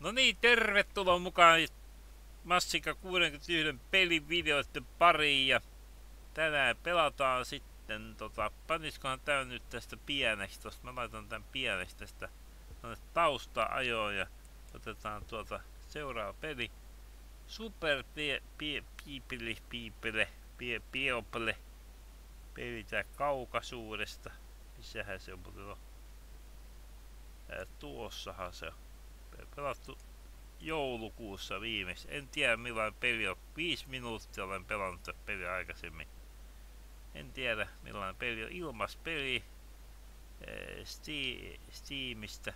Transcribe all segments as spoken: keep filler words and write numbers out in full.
No niin, tervetuloa mukaan Massika kuudenkymmenenyhden pelin videoiden pariin ja tänään pelataan sitten tota, paniskohan tää nyt tästä pieneksi, tosta mä laitan tän pieneksi tästä tausta-ajoon ja otetaan tuota seuraava peli. Super pie, pie, piipeli, piipele, pie, piople, peli tää Kaukasuudesta. Missähän se on, mutta no, ää, tuossahan se on. Pelattu joulukuussa viimeksi. En tiedä millainen peli on. Viisi minuuttia olen pelannut tätä peliä aikaisemmin. En tiedä millainen peli on. Ilmas peli Steam, Steamista.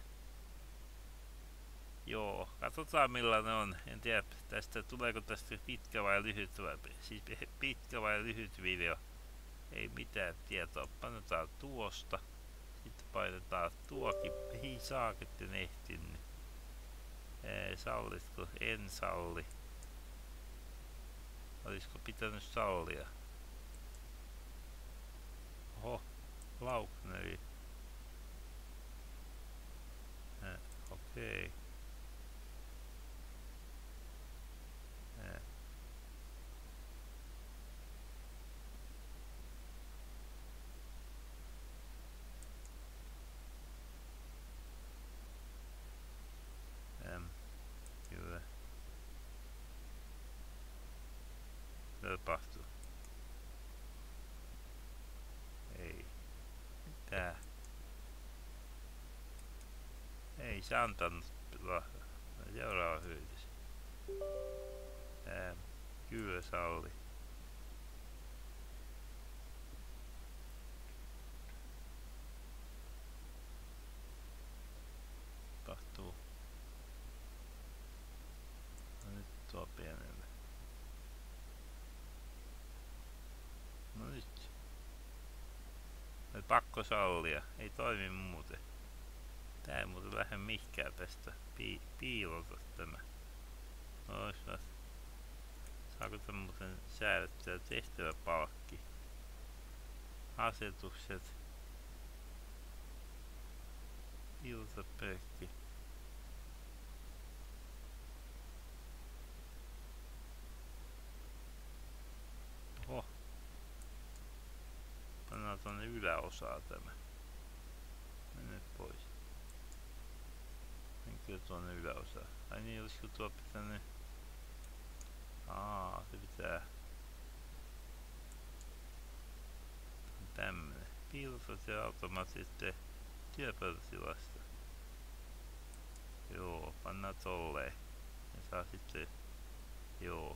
Joo, katsotaan millainen on. En tiedä tästä tuleeko tästä pitkä vai lyhyt vai, siis pitkä vai lyhyt video. Ei mitään tietoa. Painetaan tuosta. Sitten painetaan tuokin. Ei saaketten ehtinyt. Ei, sallitko? En salli. Olisiko pitänyt sallia? Oho, Laukneri. Eh, okei. Eh. Em, kyllä. Mitä tapahtuu? Ei. Mitä? Ei se antanut lahjaa. Seuraava hyötys. Ähm, kyllä salli. Tapahtuu. No nyt tuo pienelle. No nyt. Nyt pakko sallia. Ei toimi muuten. Tää ei muuten lähde mihinkään tästä Pi piilota tämä. No ois mä... Saako tämmösen säädettyä tehtäväpalkki? Asetukset. Piilota pökki. Oho. Pannaan tonne yläosaa tämä. Mene pois. Menkö tuonne yläosaan? Ai niin, olisiko tuo pitänyt... Aa, se pitää... Tämmönen. Piilotat ja automaattisesti työpöytätilasta. Joo, pannaan tolleen. Ja saa sitten... Joo.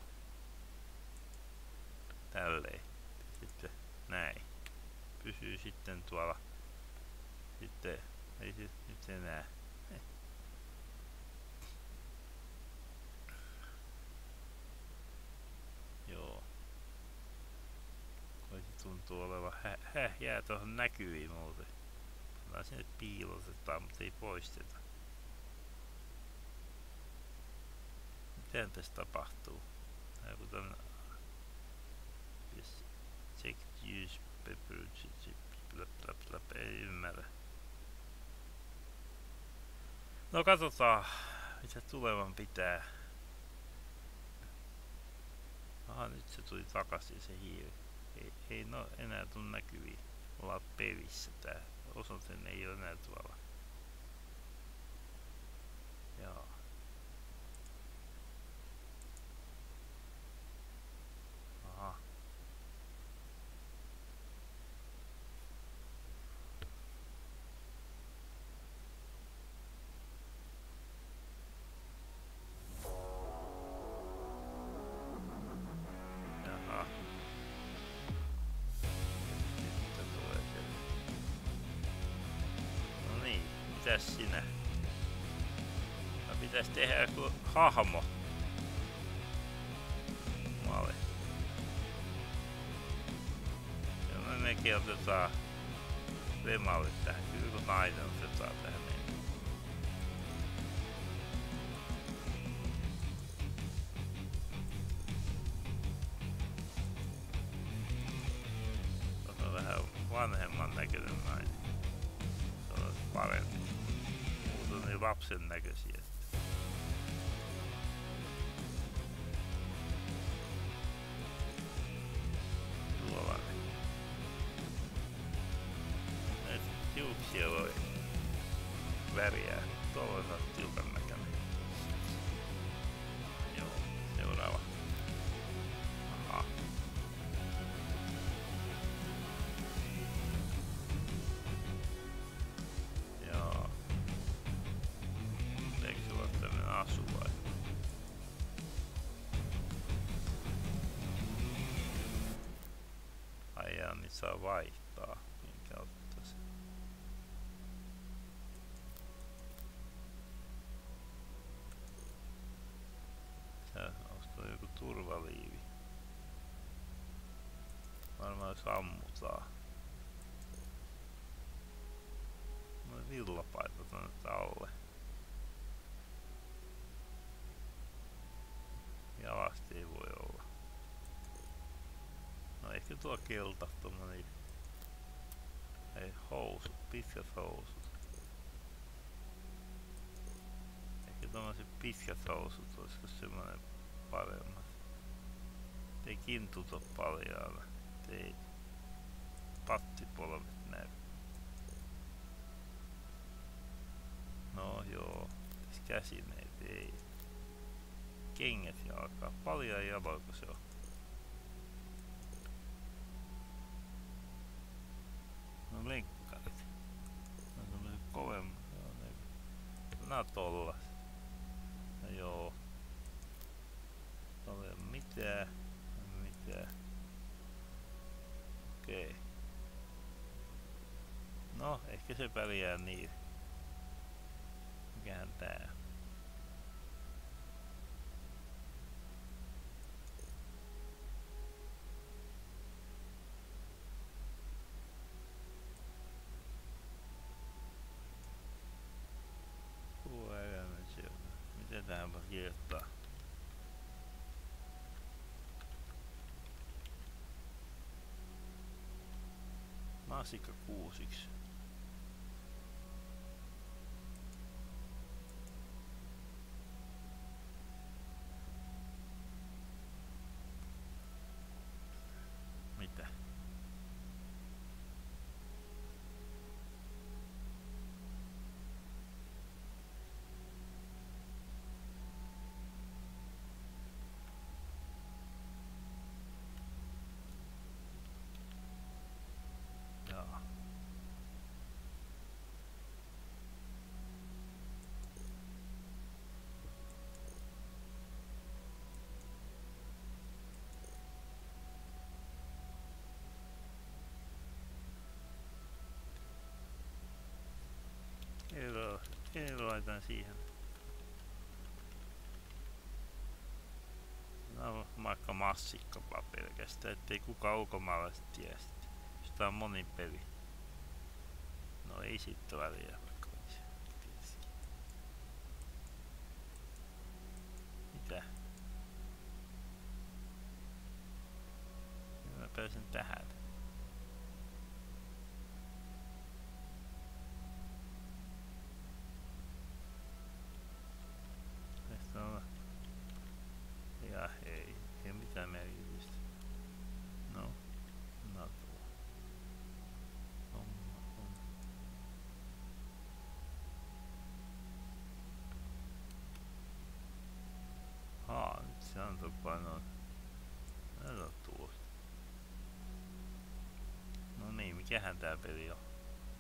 Tälleen. Sitten näin. Pysyy sitten tuolla. Sitten... Ei se nyt enää. Eh. Joo. Kai se tuntuu olevan hä, hä jää tuohon näkyviin muuten. Pannaan sinne piilotetaan, mutta ei poisteta. Miten tässä tapahtuu? Joku tän... Yes. Check use pepper blap blap blap, ei ymmärrä. No katsotaan, mitä tulevan pitää. Aha, nyt se tuli takaisin se hiiri. Ei, ei no enää tuu näkyviin. Ollaan pelissä tää. Osoite ei ole enää tuolla. Joo. Aha. Mitäs sinä? No pitäis tehdä joku hahmo. Male. Ja me mekin otetaan Vemalle tähän. Kyllä kun nainen otetaan tähän meidän. On vähän vanhemman näköinen nainen. Se on parempi. Muut on niin lapsen näköisiä. väriä. Tuolla on tiukan näköinen. Joo, seuraava. Aha. Joo. Eikö se ole tämmönen asu vai? Ai jaa, niin saa vaihtaa. Minkä ottais? Tää, onko joku turvaliivi? Varmaan jos ammutaan. Noin villapaita tonne alle. Jalasti ei voi olla. No ehkä tuo kelta tommonen. Ei housut, pitkät housut. Ehkä tommoset pitkät housut olisiko semmonen paremmat. Ei kintut oo paljaana. Ei pattipolvet näy. No joo, tässä käsineet ei. Kengät jalkaa. Paljaa jaloiko se on? No lenkkarit. No tommoset kovemmat. Nää tollas. No joo. Tuolla ei oo mitään. Mitään. Okei. No, ehkä se pärjää niin. Mikähän tää? Kuva elämän sieltä. Mitä tähän voi kirjoittaa? Masikka kuusiksi. Mitä? Jaa. Eero, Eero laitan siihen. No vaikka massikka vaan pelkästään, ettei kukaan ulkomaalaiset tiedä sitä. Jos tää on monin peli. No ei siitä väliä vaikka olisi. Tietysti. Mitä? Mä pääsen tähän. Tästä on... Ja ei, ei mitään merkitystä. No, no tuo. Homma on. Haa, nyt se antoi painoa. No tuosta. No niin, mikähän tää peli on?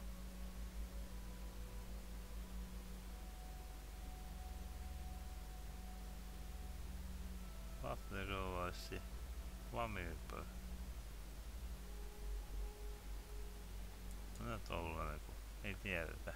Patlerovaisi Vamirpö. No tollanen kun ei tiedetä.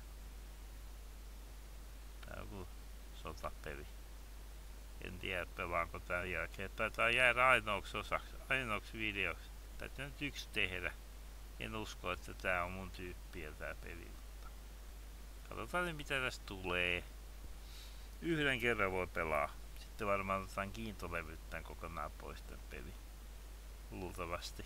Tää on joku sotapeli. En tiedä pelaanko tän jälkeen. Taitaa jäädä ainoaksi osaksi, ainoaksi videoksi. Täytyy nyt yksi tehdä. En usko, että tää on mun tyyppiä tää peli. Katsotaan nyt mitä tästä tulee. Yhden kerran voi pelaa. Sitten varmaan otetaan kiintolevyt tän kokonaan pois tän peli. Luultavasti.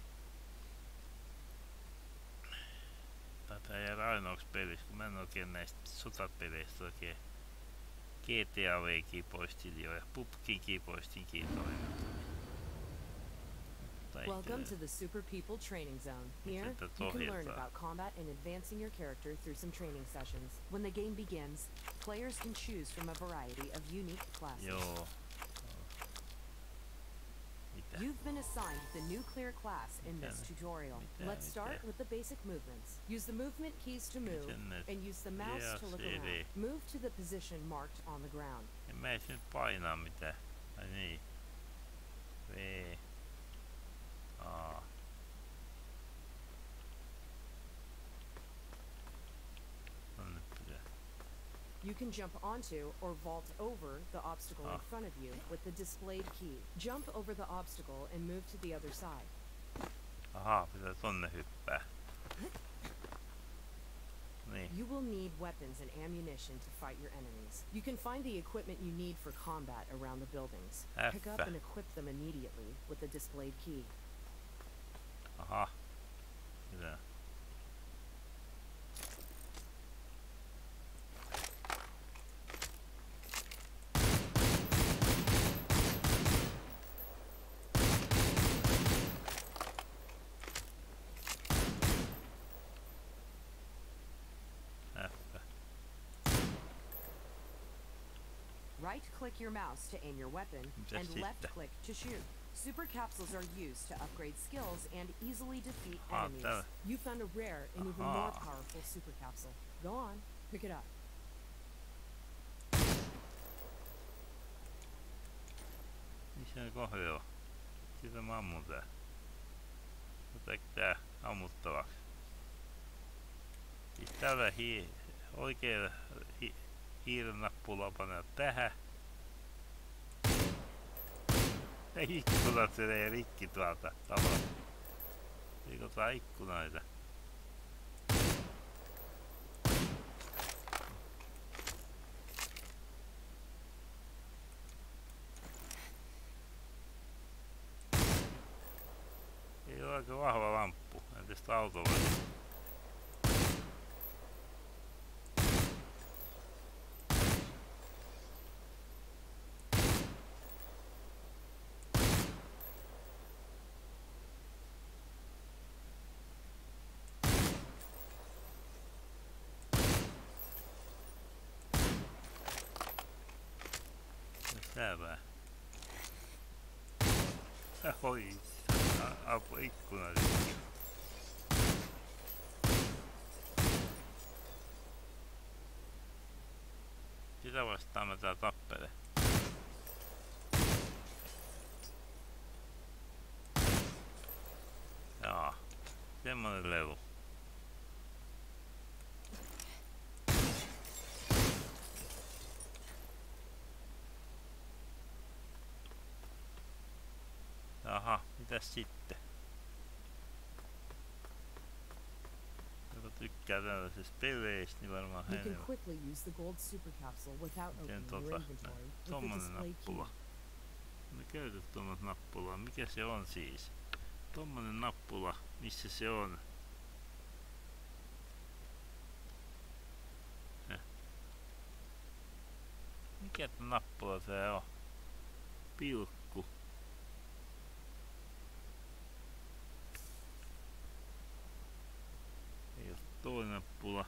Taitaa jäädä ainoaksi pelissä, kun mä en oikein näistä sotapeleistä oikein. G T A V poistin jo ja P U B Gkin poistin kiintolevyt. Welcome to the Super People Training Zone. Here, you can learn about combat and advancing your character through some training sessions. When the game begins, players can choose from a variety of unique classes. Joo. You've been assigned the nuclear class in this tutorial. Let's start with the basic movements. Use the movement keys to move, and use the mouse to look around. Move to the position marked on the ground. En mä edes nyt painaa mitään. Ai niin. V. A. You can jump onto or vault over the obstacle in front of you with the displayed key. Jump over the obstacle and move to the other side. Aha, pitää tonne hyppää. Niin. You will need weapons and ammunition to fight your enemies. You can find the equipment you need for combat around the buildings. F. Pick up and equip them immediately with the displayed key. Aha. Mitä? Right-click your mouse to aim your weapon, and left-click to shoot. Super capsules are used to upgrade skills and easily defeat enemies. You found a rare and even more powerful super capsule. Go on, pick it up. Missä kohde on? Sitä mä ammun tää. Otetaanko tää ammuttavaksi? Siis tällä hi oikein hi hiiren nappulaa panee tähän. Ja ikkunat menee rikki tuolta tavalla. Rikotaan ikkunoita. Ei ole aika vahva lamppu. Entäs autolla? Täällä. Oi, apua ikkuna. Sitä vastaan mä tää tappele. Jaa, semmonen lelu. Aha, mitäs sitten? Joka tykkää tällaisista peleistä, niin varmaan You can enemmän. quickly use the gold super capsule without opening your inventory with the Tommonen display nappula. key. Me käytetään tuommoista nappulaa. Mikä se on siis? Tommonen nappula. Missä se on? Häh. Mikä nappula tää on? Pilkku. Ei oo toinen nappula.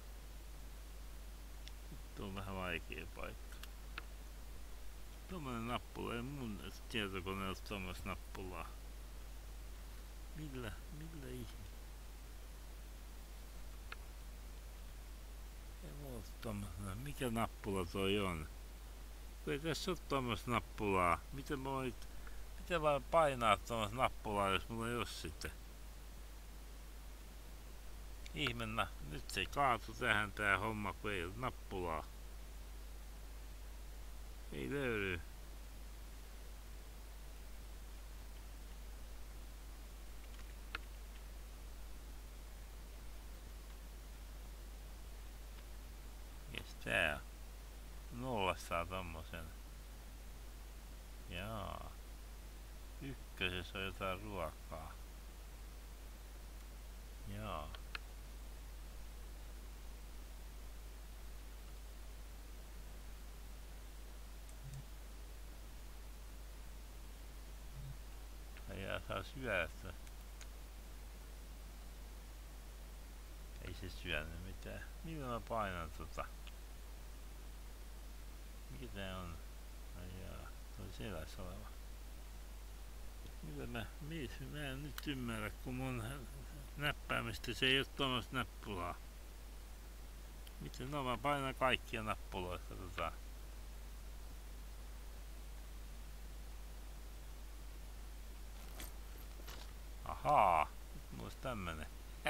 Nyt on vähän vaikea paikka. Tommonen nappula, ei mun tietokoneella tommoista nappulaa. Millä, millä ihme? Ei mulla tommosena, mikä nappula toi on? Kun ei tässä oo tommoista nappulaa. Miten mä voin, miten vaan painaa tommoista nappulaa, jos mulla ei oo sitä? Ihmenna, nyt se kaatu tähän tää homma, kun ei oo nappulaa. Ei löydy. Mikäs tää on? Nollasta saa tommosen. Jaa. Ykkösessä on jotain ruokaa. Jaa. Ja saa syötä. Ei se syönyt mitään. Millä mä painan tota? Mikä tää on? Ai jaa, toi selässä oleva. Mitä mä, mis, mä en nyt ymmärrä, kun mun näppäimistä se ei oo tuommoista nappulaa. Miten no mä painan kaikkia nappuloita tota. Ahaa, nyt mulla ois tämmönen.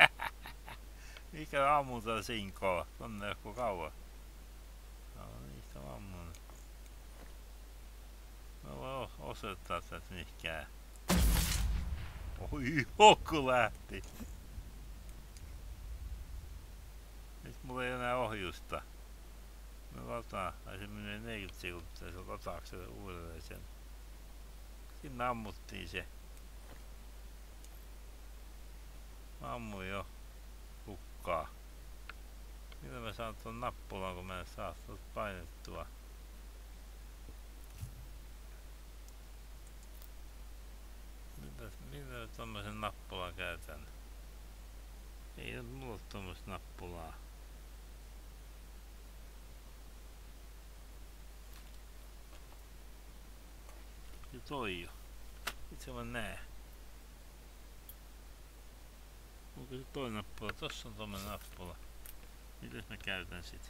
Mikä ammutaan sinkoa? Tonne joku kauan. No niistä mä ammun. Mä voin osoittaa tästä mihinkään. Oi, hokku lähti! Nyt mulla ei enää ohjusta. Mä lataan, ai se menee neljäkymmentä sekuntia, se lataako se uudelleen sen. Sinne ammuttiin se. Mä ammuin jo hukkaa. Millä mä saan tuon nappulan, kun mä en saa tuota painettua? Millä mä tommosen nappulan käytän? Ei oo mulla tommoista nappulaa. Ja toi jo. Itse mä näen. Onko se toi nappula? Tossa on tommonen nappula. Mitäs mä käytän sit?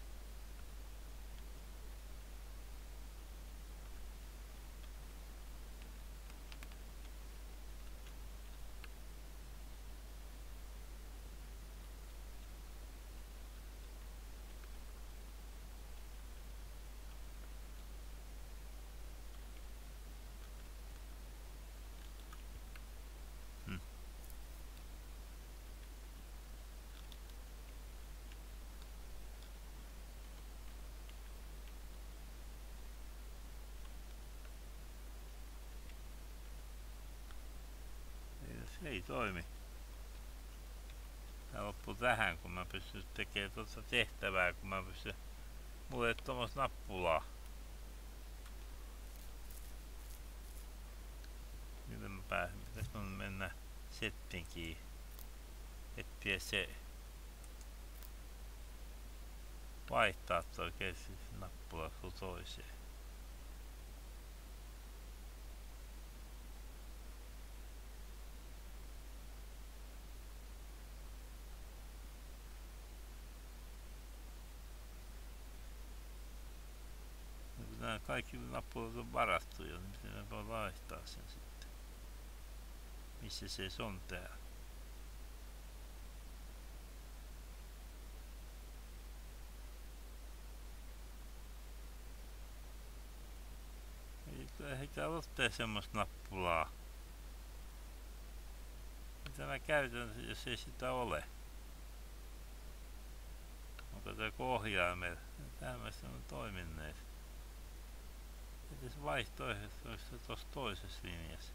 Se ei toimi. Tää loppuu tähän, kun mä pystyn tekemään tuota tehtävää, kun mä pystyn... Mulla ei oo tommoista nappulaa. Miten mä pääsen? Mitäs mun mennä settingiin? Etsiä se... Vaihtaa toi oikeesti nappula sun toiseen. Nämä kaikki nappulat on varattu jo, niin miten mä voin vaihtaa sen sitten? Missä se on täällä? Ei täällä ole semmoista nappulaa. Mitä mä käytän, jos ei sitä ole? Onko tää ohjaimella? Tämmöistä on toimineet. Mites vaihtoehto olisi se tossa toisessa linjassa?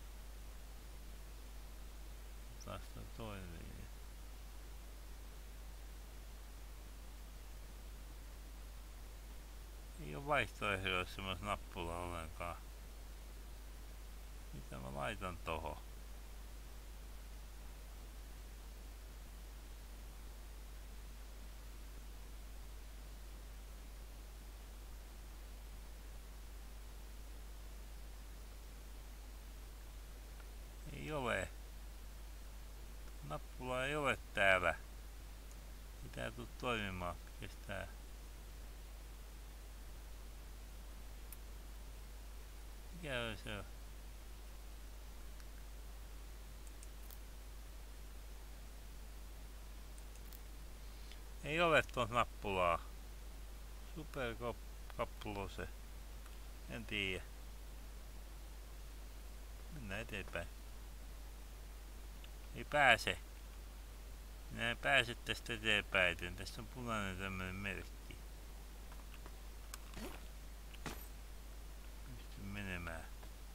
Taas toi toinen linja. Ei oo vaihtoehdoissa semmos nappula ollenkaan. Mitä mä laitan tohon? Ei ole. Nappula ei ole täällä. Ei tää tuu toimimaan. Kestää. Mikä se on? Ei ole tuon nappulaa. Superkappulose. En tiedä. Mennään eteenpäin. Ei pääse. Minä en pääse tästä eteenpäin. Tässä on punainen tämmönen merkki. Pystyn menemään.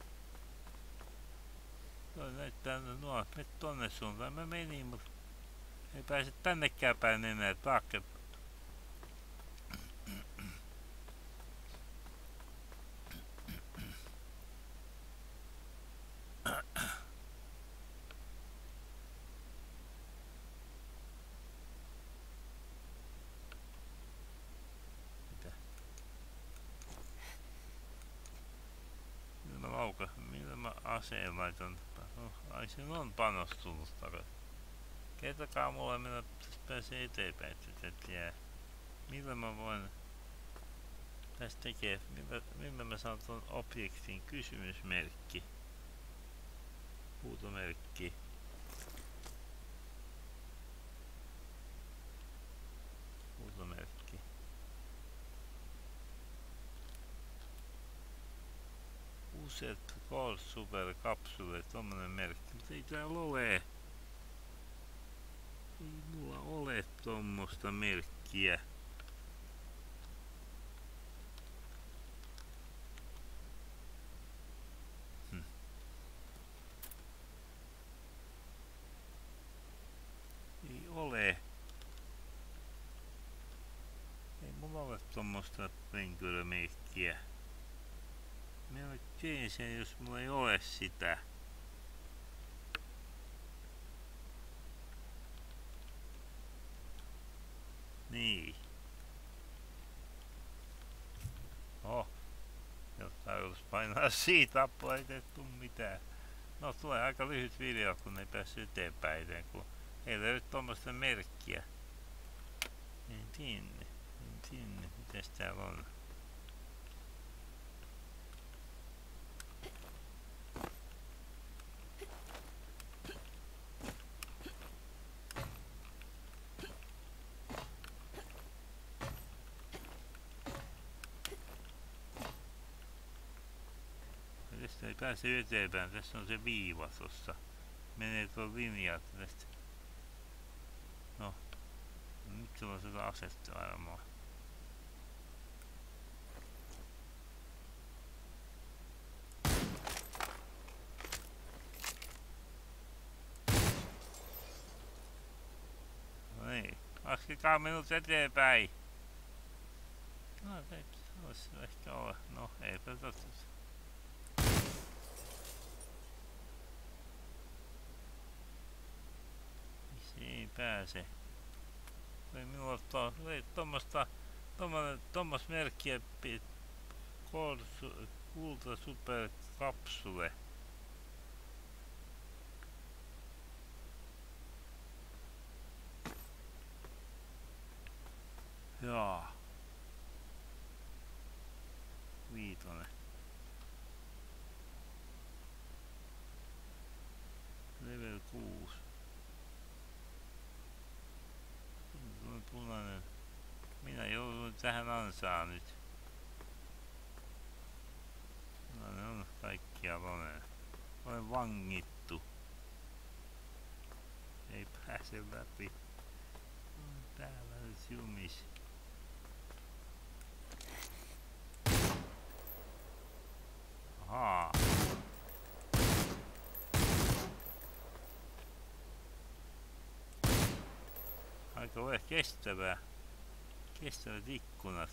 Toi näyttää nuo. Me tonne suuntaan. Mä menin, mut ei pääse tännekään päin enää taakse. aseen laitan. No, ai sen on panostunut takaisin. Kertokaa mulle, millä pääsee eteenpäin, että jää. Millä mä voin tästä tekee, millä, millä mä saan tuon objektin kysymysmerkki. Huutomerkki. Huutomerkki. Useat Cold Super Capsule, tommonen merkki, mutta ei täällä ole. Ei mulla ole tommosta merkkiä. Hm. Ei ole. Ei mulla ole tommosta henkilömerkkiä. Mä teen sen, jos mulla ei ole sitä. Niin. Oh. Jos tarkoitus painaa siitä apua, ei tee tuu mitään. No tulee aika lyhyt video, kun ei päässyt eteenpäin, kun ei löydy tommoista merkkiä. En tiedä, en tiedä, mitäs täällä on. Tästä ei pääse eteenpäin, tässä on se viiva tossa. Menee tuon linjaa tästä. No, nyt se on sitä asetta varmaan. No niin, laskekaa minut eteenpäin. No, se olisi ehkä olla. No, eipä totta. Ei pääse. Ei minulla to, ei tommosta, tommonen, tommos merkkiä kulta super kapsule. Jaa. Viitonen. Level kuusi. Punainen. Minä joudun tähän ansaan nyt. Punainen on kaikkialla. Olen vangittu. Ei pääse läpi. On täällä nyt jumis. Ahaa. Aika ole kestävää. Kestävät ikkunat.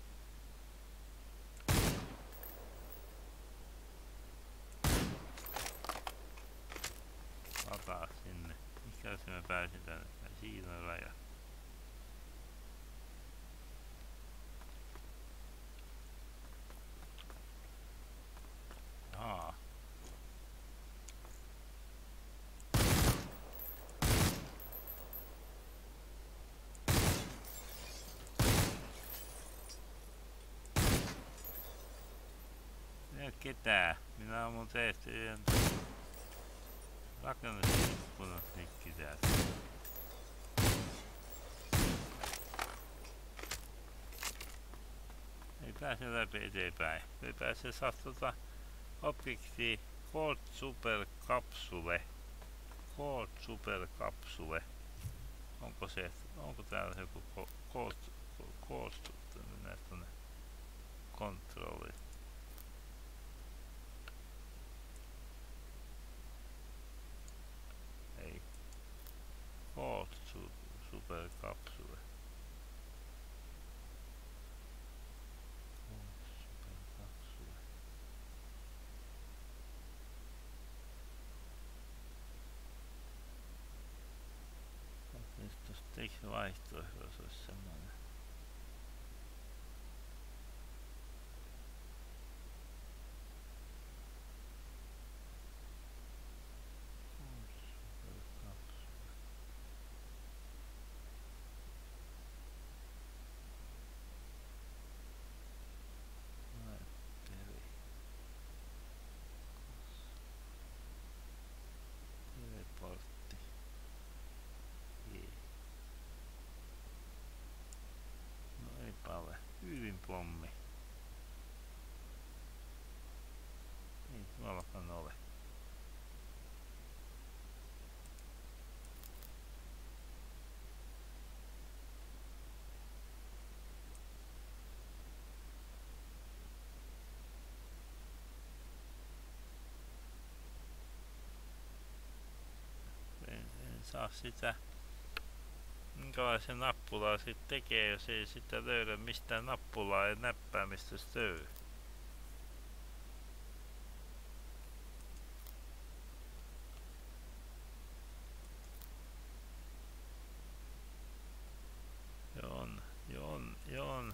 Lataa sinne. Mikä se mä pääsin tänne? Siinä on raja. Jaa. Ketään. Minä oon mun tehty rakennusikkunat rikki täältä. Ei pääse läpi eteenpäin. Ei pääse saa tota objektia Cold Super Capsule. Cold Super Capsule. Onko se, onko täällä joku Cold Cold mennään tonne kontrolli. Cold Super Capsule. Cold Super Capsule. Nyt tuossa tekstivaihtoehdossa olisi semmoinen. plommi. Ei tuollakaan ole. Saa sitä, minkälaisen nappulaa sit tekee, jos ei sitä löydä mistään nappulaa ja näppäämistä löydy. Jon, jon, jon.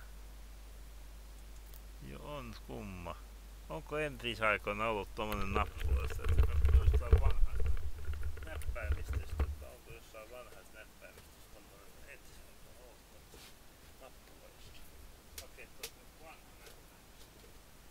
Jon kumma. Onko entisaikoina ollut tommonen nappula, että jostain vanhasta näppäämisestä? Onko jossain vanhasta näppäämisestä tommonen entisaikoina ollut nappula jossain? Okei, tuossa on vanha näppäämistä.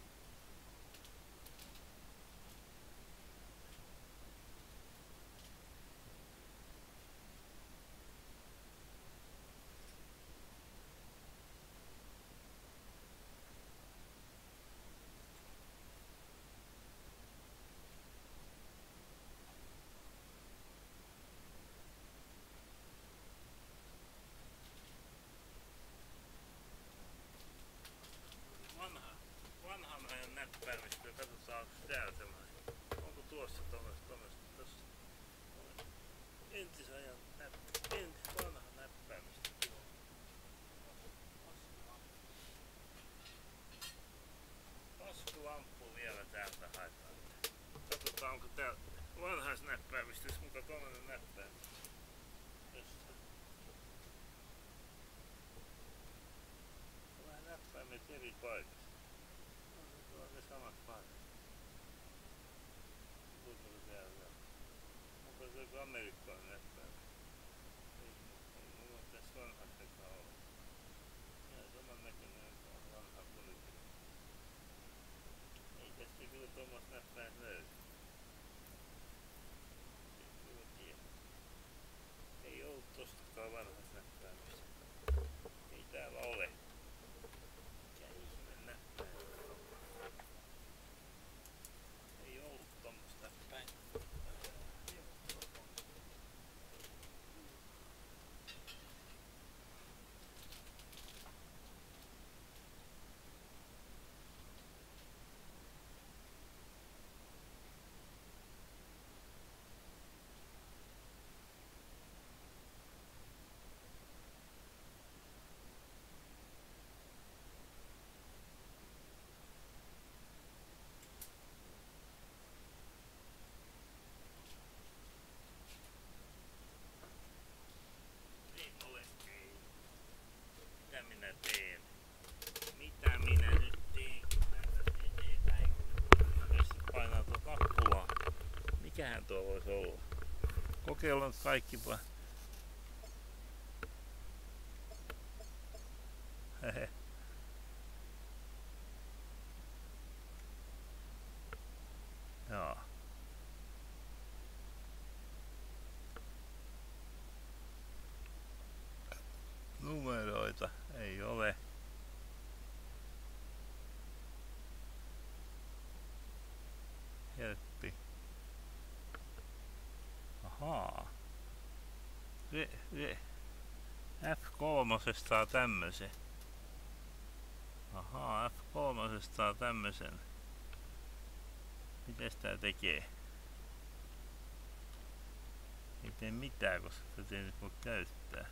Näppäämistä, katsotaan onko täällä sellainen. Onko tuossa tommoista tommoista tossa? Entisajan näppäämistä, entis vanha näppäämistä tuo. Taskulamppu vielä täältä haetaan. Katsotaan onko täällä vanhais näppäämistä, jos muka tommonen näppäämistä. Jossain. Vähän näppäämät eri paikassa. Ne samat paikat. Kuinka se täällä on? Onko se joku amerikkalainen näppäämä? Ei, ei mulla on tässä vanhastakaan ollut. Ihan saman näköinen on vanha poliitikko. Ei tästä kyllä tuommoista näppäämät löydy. Ei kyllä tiedä. Ei ollut tostakaan vanhasta näppäämistä. Ei täällä ole. Mikähän tuo voisi olla? Kokeillaan kaikki vaan. Hehe. Joo. Numeroita ei ole. Helppi. Ahaa. Re, re. F kolme saa tämmösen. Ahaa, F kolme saa tämmösen. Mites tää tekee? Ei tee mitään, koska tätä ei nyt voi käyttää.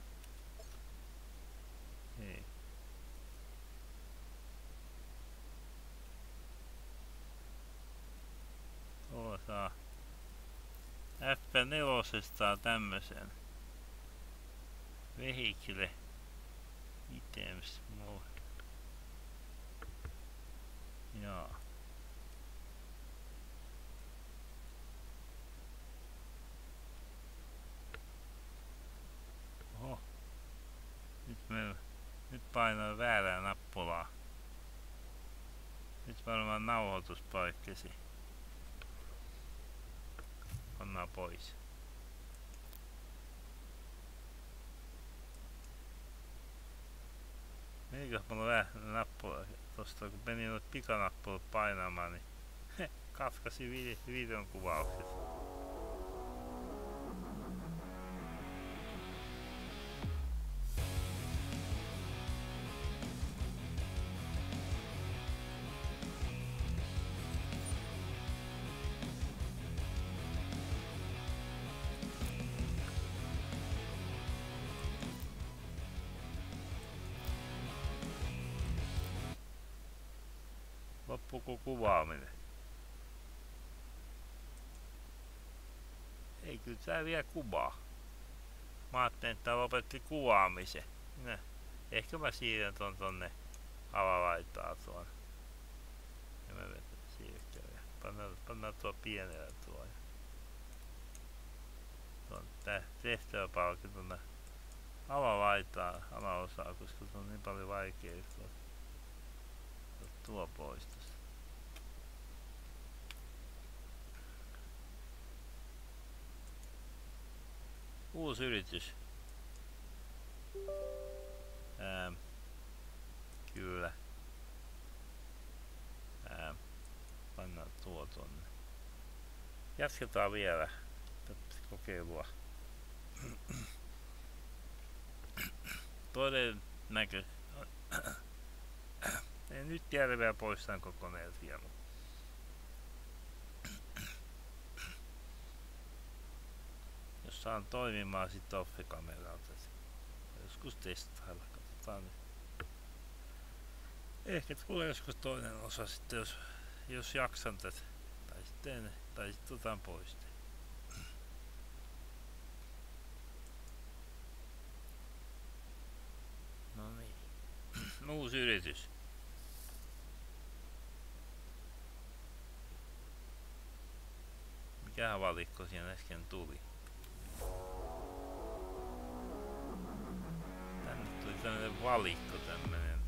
Hei. Tuolla saa F neljä saa tämmösen. Vehicle items mode. Joo. Oho. Nyt me nyt painoin väärää nappulaa. Nyt varmaan nauhoitus paikkesi. Pannaan pois. Menikös mulla vähän nappula tosta, kun menin noit pikanappulat painamaan, niin katkasi vide videon kuvaukset. Loppuuko kuvaaminen? Ei, kyllä tää vielä kuvaa. Mä ajattelin, että tää lopetti kuvaamisen. No, ehkä mä siirrän ton tonne alalaitaa tuon. Ja mä vetän siirrykkää. Pannaan, pannaan tuo pienellä tuo. Tuon tää tehtäväpalkki tonne alalaitaa, alaosaa, koska se on niin paljon vaikea tuo pois tosta. Uusi yritys. Ähm. Kyllä. Ähm. Pannaan tuo tonne. Jatketaan vielä kokeilua. Todennäkö... En nyt tiedä vielä poistaanko koneelta vielä. Jos saan toimimaan sit off-kameralta. Joskus testailla, katsotaan nyt. Ehkä tulee joskus toinen osa sitten, jos, jos jaksan tätä. Tai sitten, tai sitten otan pois. No niin. Uusi yritys. Mikähän valikko siinä äsken tuli? Tänne tuli tämmönen valikko, tämmönen.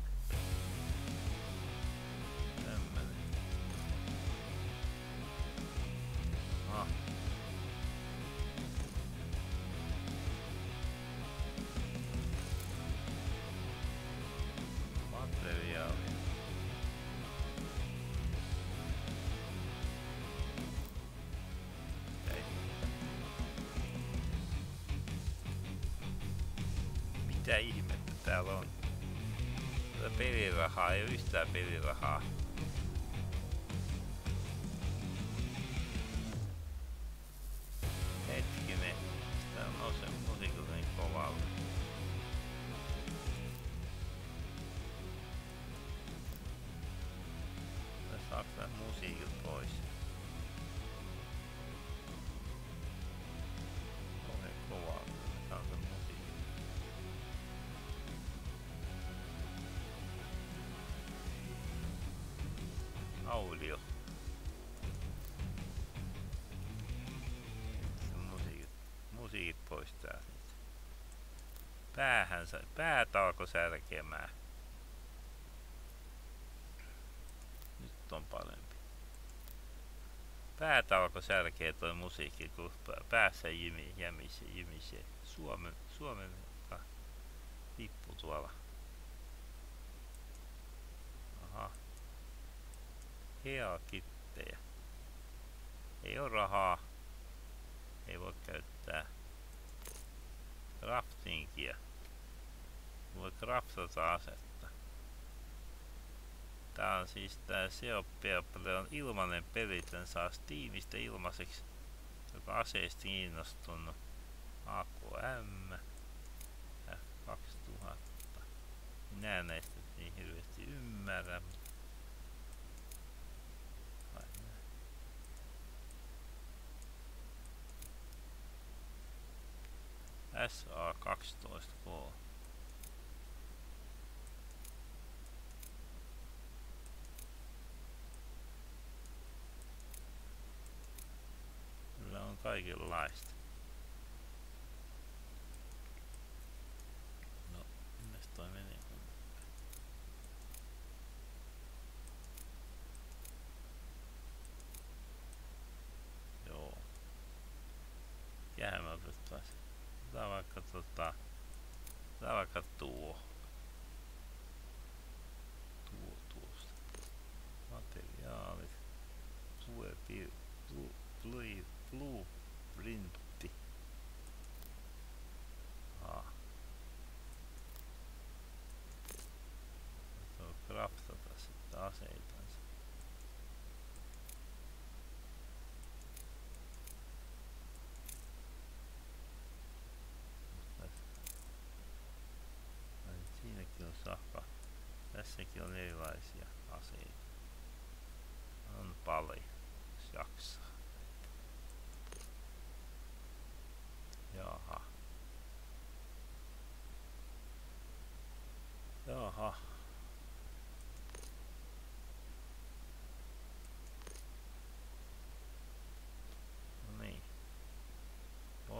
Tämmönen. Ah. Materiaali. Mitä ihmettä täällä on? Tätä pelirahaa, ei oo yhtään pelirahaa. Hetkinen, tää nousee musiikilta niin kovalle. Tää saaks nää musiikit pois? Kauhean kovaa, tää on se musiikki. Audio. Musiikit, musiikit pois täältä. Päähän sai, päät alkoi särkemään. Nyt on parempi. Päät alkoi särkeä toi musiikki, kun päässä jimi, jämisee, jimisee. Suomen, Suomen lippu tuolla. Aha. Heakittejä. Ei oo rahaa. Ei voi käyttää. Craftingia. Voi craftata asetta. Tää on siis tää Seopeaple on ilmanen peli, tän saa Steamista ilmaiseksi. Joka aseista kiinnostunut. A K M. F kaksituhatta. Minä näistä niin hirveesti ymmärrä. S A kaksitoista K. Kyllä on kaikenlaista. No, minnes toi meni? Joo. Jäämä otettaisiin. Tää vaikka tota... Tää vaikka tuo.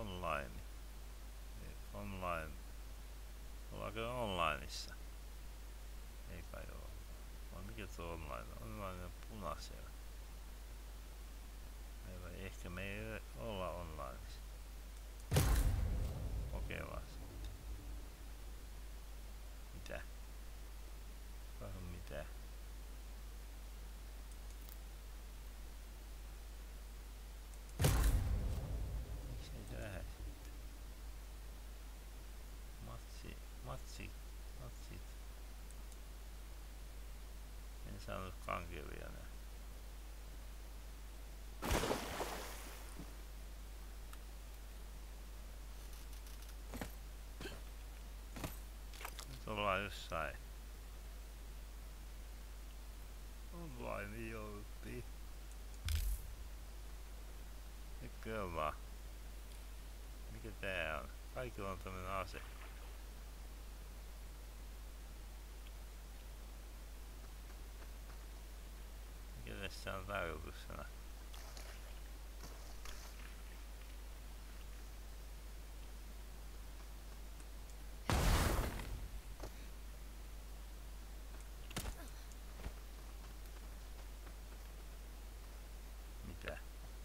online. Online. Ollaanko onlineissa? Ei kai oo. Vai mikä tuo online? Online on punaisella. Ei, ehkä me ei olla onlineissa. Kokeillaan sitten. Mitä? Katso mitä? Miksi ei se lähde sitten? Matsi, matsi, matsit. En saanut kankelia nää. Nyt ollaan jossain. Online jouttiin. Nytkö ollaan? Mikä tää on? Kaikilla on tämmönen ase. Mikä tässä on tarkoituksena? Mitä?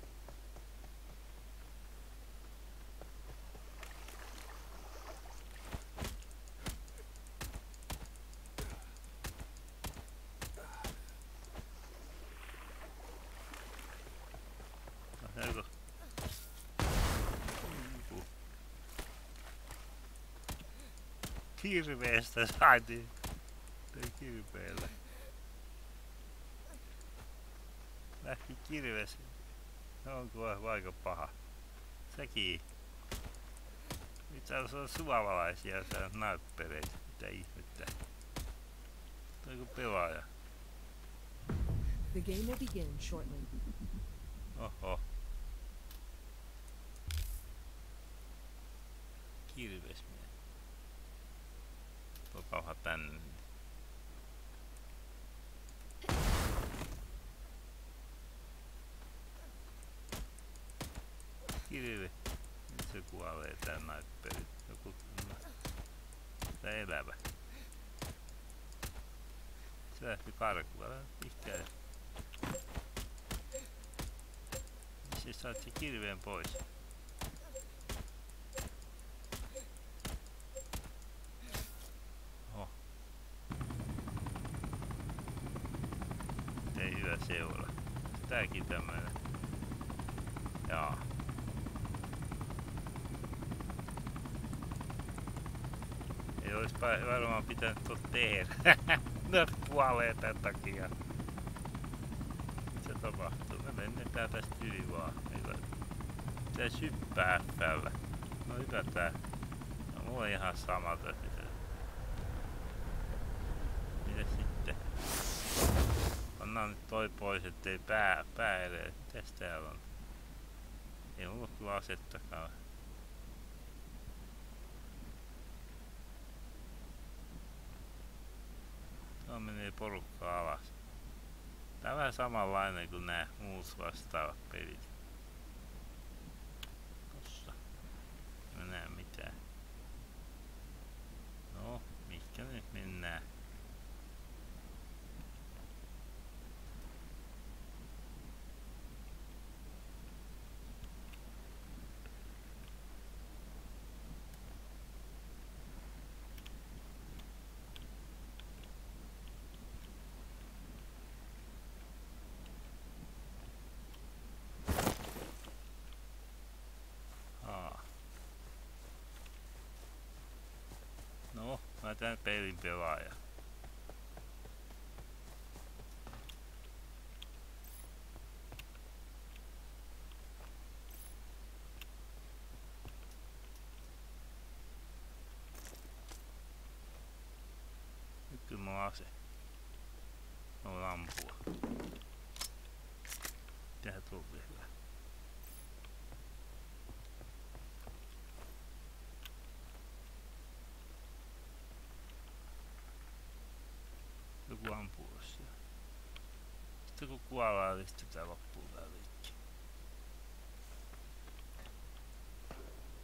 Eikö? Kirveestä saatiin. Ei kirveellä. Lähti kirves. Onko aika paha? Sekin. Mitä se on suomalaisia tää näyppeleitä? Mitä ihmettä? Toiko pelaaja? The game will begin shortly. Oho. Kirvesmies. Tulkaahan tänne. Kirve. Nyt se kuolee tää näyppeli. Joku tää elävä. Se lähti karkuun. Älä ihkää. Missä saat se kirveen pois? Oho. Ei hyvä seura. Tääkin tämmönen. Jaa. Ei ois varmaan pitänyt tuot tehdä. Nyt kuolee tän takia. Mitä tapahtuu? Me lennetään tästä yli vaan. Se syppää F:llä. No hyvä tää. No mulla on ihan sama tässä. Mitäs sitten? Pannaan nyt toi pois, ettei pää, pää edes. Mitäs täällä on? Ei mulla kyllä asettakaan. Tuo menee porukka alas. Tää on vähän samanlainen kuin nää muut vastaavat pelit. Tossa. En näe mitään. No, mihinkä nyt mennään? No, mä tän pelin pelaaja. Nyt kyllä mulla on ase. Mä voin ampua. Mitähän tuolla tehdään? Joku ampuu siellä. Sitten kun kuollaan, niin sitten tää loppuu tää liikki.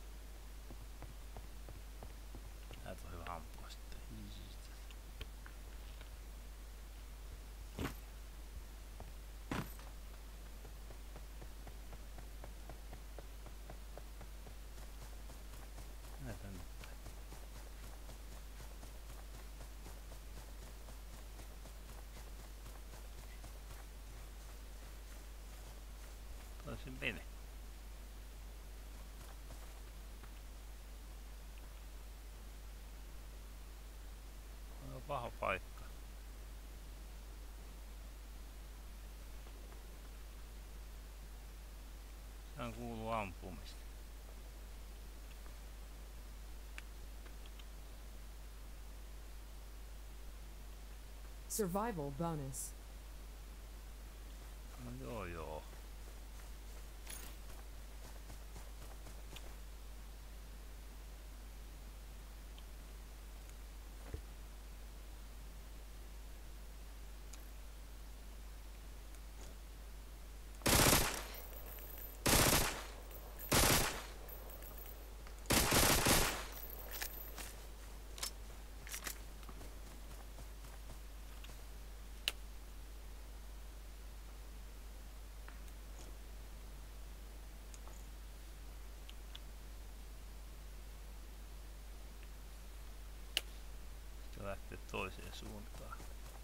Mene. On paha paikka. Sehän kuuluu ampumista. Survival bonus. No joo joo. Lähtee toiseen suuntaan.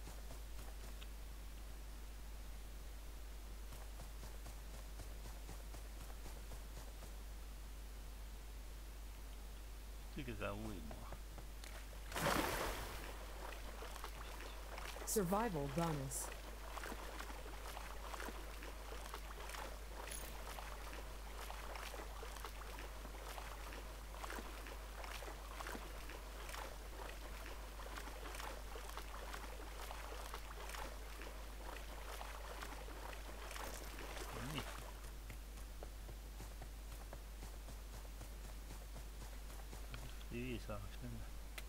Tykätään uimaa. Survival bonus. Viisaaks mennä?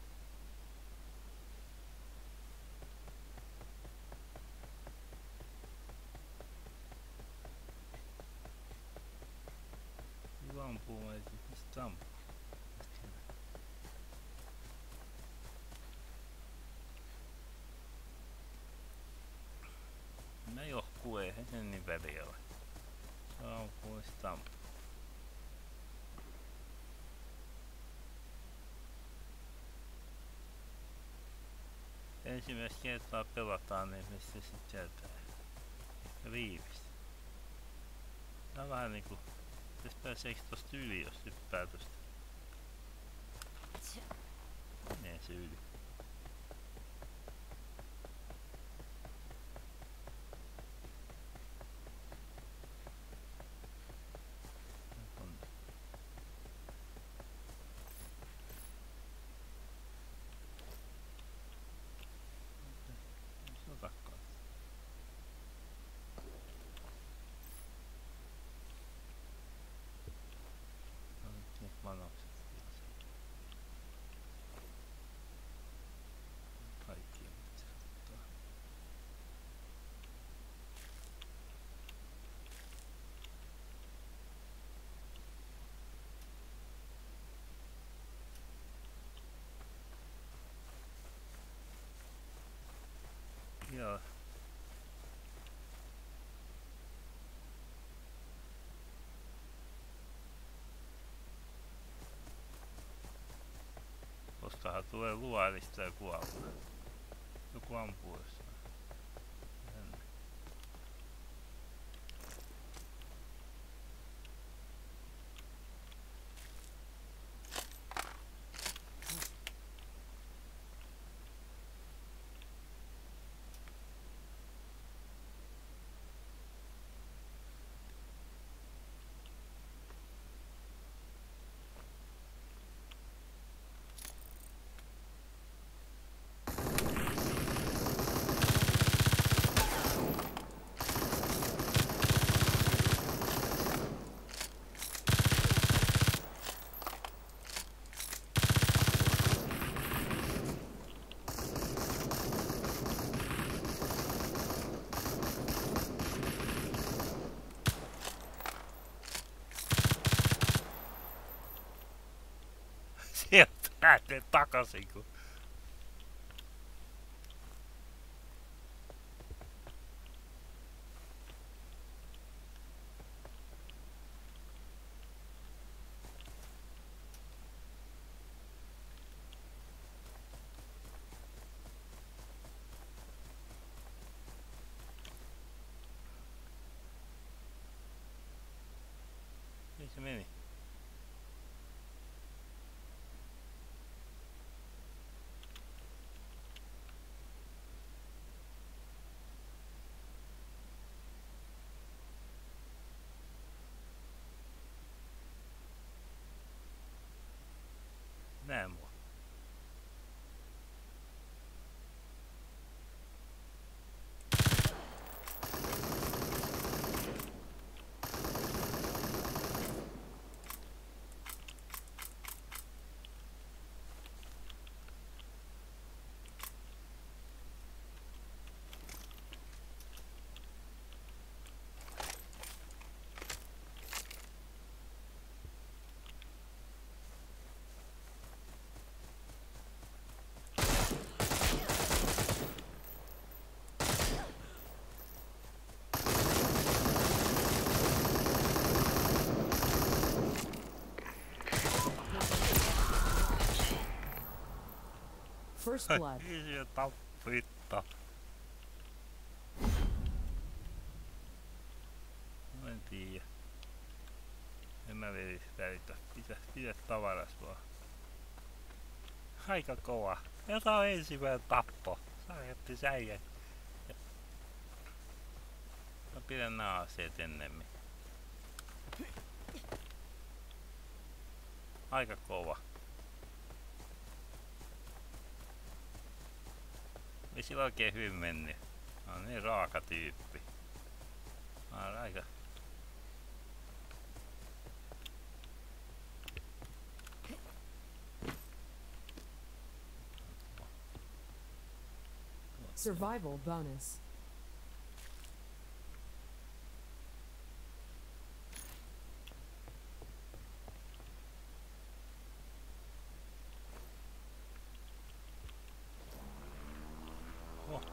Hyvä ampuu meitä, mistä ampuu? No johkuu, eihän sen niin väliä ole. Se ampuu ja sit ampuu. Ensimmäistä kertaa pelataan, niin mistä se sit sieltä riivistä. Tää on vähän niinku... Täs pääseekö tosta yli, jos hyppää tosta? Menee se yli. Joo. Koskahan tulee luolista ja kuolla. Joku ampuu jossain. Jännä. Sieltä lähtee takaisin kun... First blood. Isiö tappitta. En tiedä. En mä velis välitä. Pitä, pidä tavaras vaan. Aika kova. Ja tää on ensimmäinen tappo. Saajatte säijä. Mä pidän nää aseet ennemmin. Aika kova. Ei sillä oikein hyvin mennyt. Mä oon niin raaka tyyppi. Mä oon aika... Survival bonus. Oh.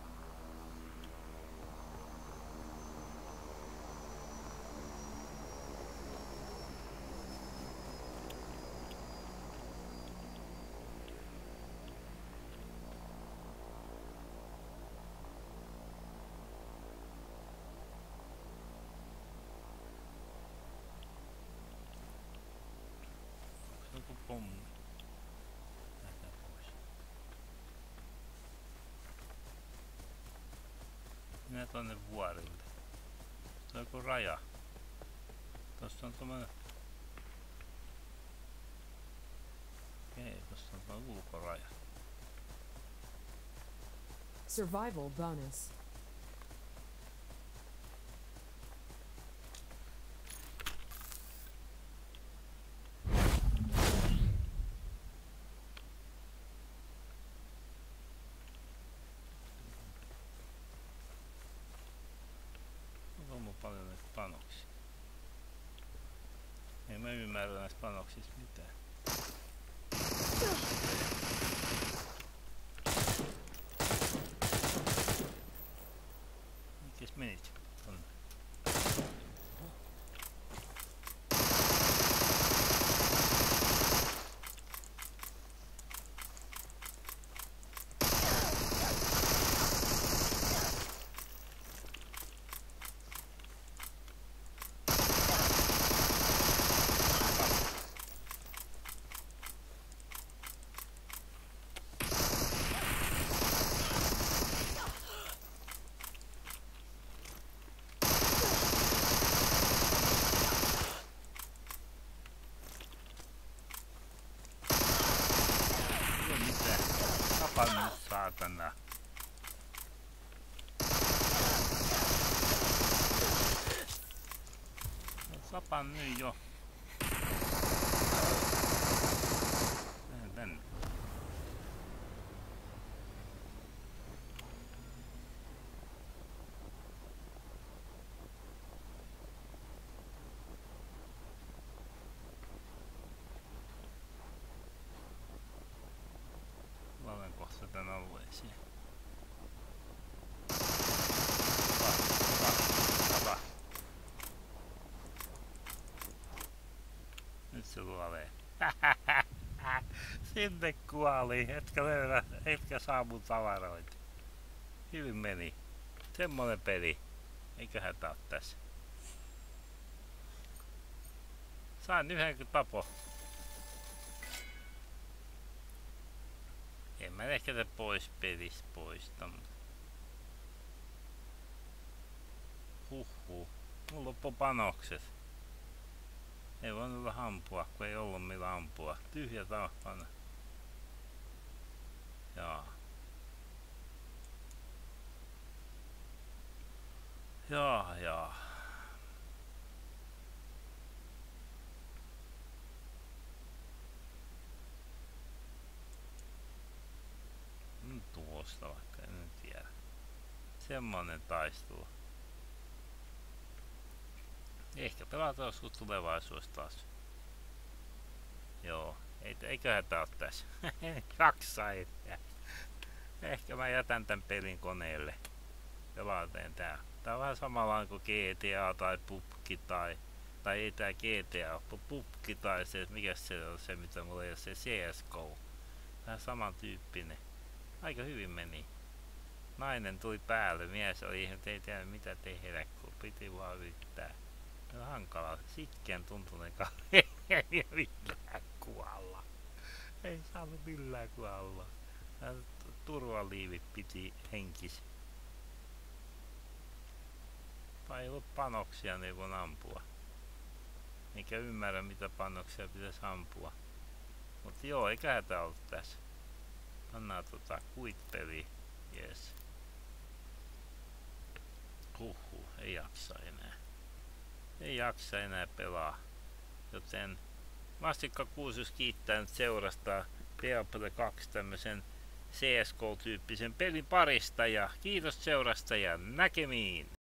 Joku pommi. Lähdetään pois. Minä tonne vuorille. Tuo on joku raja. Tossa on tommonen... Okei, tossa on tommonen ulkoraja. Survival bonus. Onko mulla paljon näitä panoksia? Ei mä ymmärrä näistä panoksista mitään. Mikäs menit tonne? Ei oo mitään. Tapan nyt saatana. Tapan nyt jo. Mene tänne. Olen kohta tän alueeseen. Tapa, tapa, tapa. Nyt se kuolee. Sinne kuoli, etkä löydä, etkä saa mun tavaroita. Hyvin meni. Semmonen peli. Eiköhän tää oo tässä. Sain yhden tapo. En mä ehkä se pois pelistä poista. Huhhuh. Mulla loppu panokset. Ei voinut olla ampua, kun ei ollut millä ampua. Tyhjä tappana. Jaa. Jaa, jaa. Nyt tuosta vaikka, en tiedä. Semmonen taistelu. Ehkä pelataan joskus tulevaisuudessa taas. Joo, ei, eiköhän tää oo tässä. Jaksa enää. Ehkä mä jätän tän pelin koneelle. Pelataan tää. Tää on vähän samalla kuin G T A tai P U B G tai... Tai ei tää G T A, P U B G tai se, mikä se on se mitä mulla ei oo se C S G O. Vähän samantyyppinen. Aika hyvin meni. Nainen tuli päälle, mies oli ihan, ei tiedä mitä tehdä, kun piti vaan yrittää. Se on hankala, sitkeän tuntunen kaveri, ei millään kuolla. Ei saanut millään kuolla. Turvaliivit piti henkis. Vai ei ollut panoksia, niin voin ampua. Eikä ymmärrä mitä panoksia pitäisi ampua. Mut joo, eikä hätä ollut tässä. Pannaan tota quit-peli. Yes. Huhhuh, ei jaksa enää. Ei jaksa enää pelaa. Joten Mastikka kuusi kiittää nyt seurasta Diablo kaksi tämmösen C S G O-tyyppisen pelin parista ja kiitos seurasta ja näkemiin!